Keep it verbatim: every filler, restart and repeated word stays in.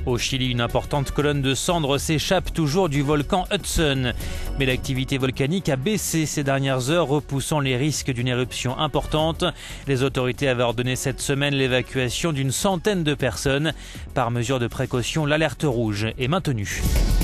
Au Chili, une importante colonne de cendres s'échappe toujours du volcan Hudson. Mais l'activité volcanique a baissé ces dernières heures, repoussant les risques d'une éruption importante. Les autorités avaient ordonné cette semaine l'évacuation d'une centaine de personnes. Par mesure de précaution, l'alerte rouge est maintenue.